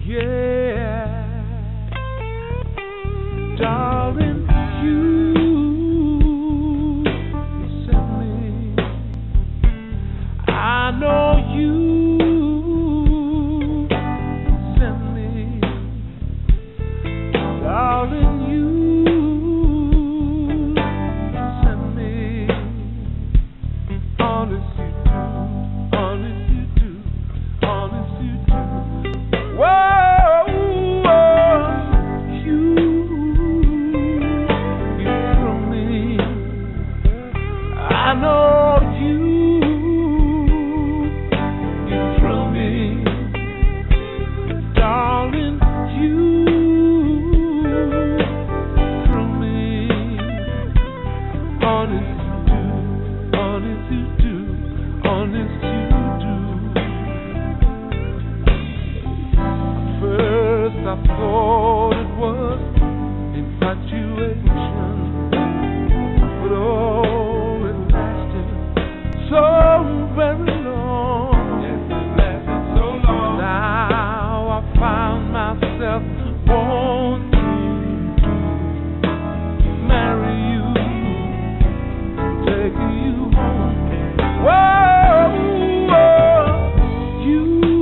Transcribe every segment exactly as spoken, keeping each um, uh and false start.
Yeah, darling, you, you sent me. I know you sent me, darling, you sent me. Honest you do, honest you do, honest you do. Whoa, whoa, you, you from me. I know you, you from me, darling, you from me. Honest you do, honest you do, honest you do. First I thought it was infatuation, but oh, it lasted so very long. Yes, it lasted so long. Now I found myself wanting to marry you, take you home. Whoa, whoa, you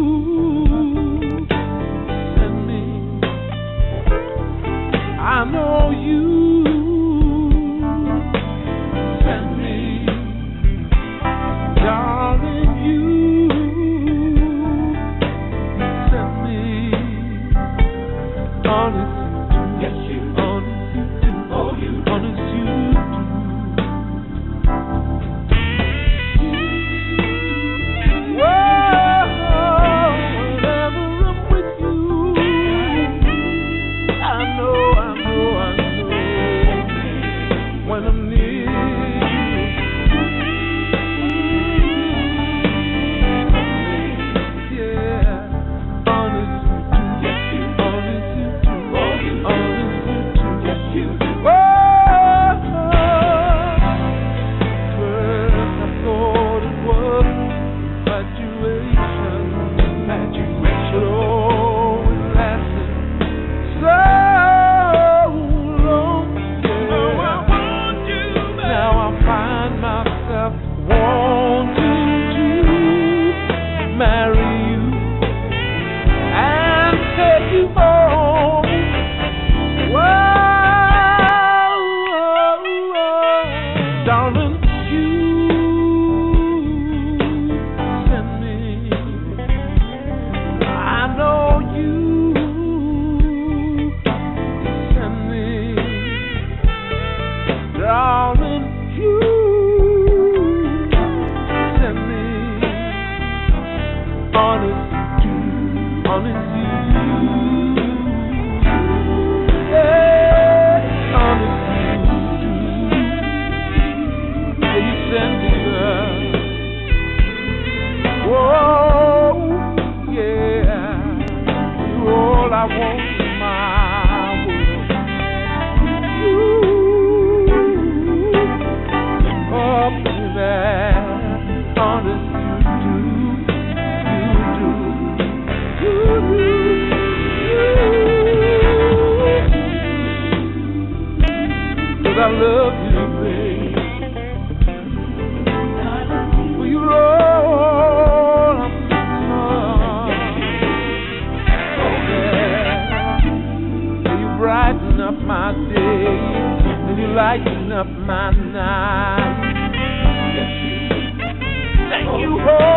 sent me. I know you sent me, darling, you sent me. Honest you do, yes you, honest you do, oh you, honest you do. Whoa, whenever I'm with you, I know, I know, I know. When I'm near you, yeah, honest you do, yes you, honest you do, oh you, honest you do, yes you do. Whoa, first I thought it was infatuation, infatuation, but oh, it lasted so long. Yeah. Oh, I want you back. Now I find myself wanting to marry you and take you home. Whoa, darling, you sent me. I know you sent me, darling, you sent me. Honest you do, honest you do, yeah, honest you do. Yeah, you sent me, girl. Whoa, yeah, you're all I want in my world. You, oh baby, honest you do, you do, you do, you. 'Cause I love you, baby. For you're all I'm oh yeah. You brighten up my day, and you lighten up my night. Thank you, oh.